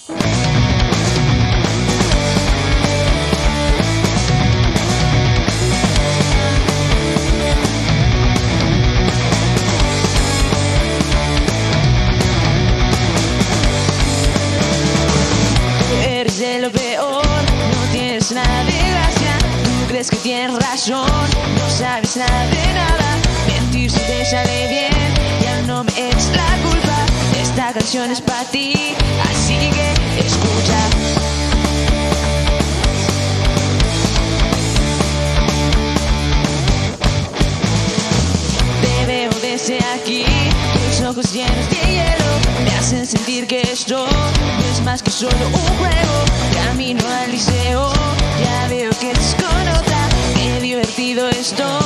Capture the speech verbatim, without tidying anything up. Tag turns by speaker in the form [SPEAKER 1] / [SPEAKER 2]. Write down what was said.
[SPEAKER 1] Eres de lo peor, no tienes nada de gracia. Tú crees que tienes razón, no sabes nada de nada. Mentir si te sale bien, ya no me eches la culpa. Esta canción es para ti, así que escucha. Te veo desde aquí, tus ojos llenos de hielo me hacen sentir que esto no es más que solo un juego. Camino al liceo, ya veo que estás con otra. Qué divertido esto.